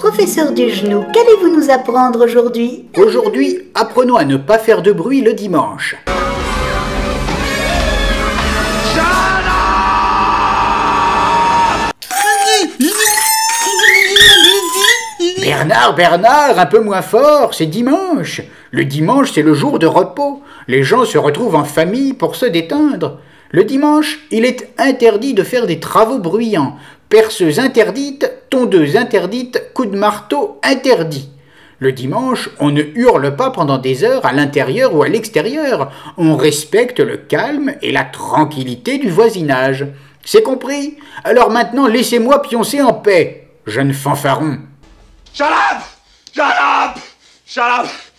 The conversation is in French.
Professeur Dugenou, qu'allez-vous nous apprendre aujourd'hui? Aujourd'hui, apprenons à ne pas faire de bruit le dimanche. Bernard, un peu moins fort, c'est dimanche. Le dimanche, c'est le jour de repos. Les gens se retrouvent en famille pour se détendre. Le dimanche, il est interdit de faire des travaux bruyants. Perceuse interdite, tondeuse interdite, coup de marteau interdit. Le dimanche, on ne hurle pas pendant des heures à l'intérieur ou à l'extérieur. On respecte le calme et la tranquillité du voisinage. C'est compris? Alors maintenant, laissez-moi pioncer en paix, jeune fanfaron. Shut up! Shut up! Shut up!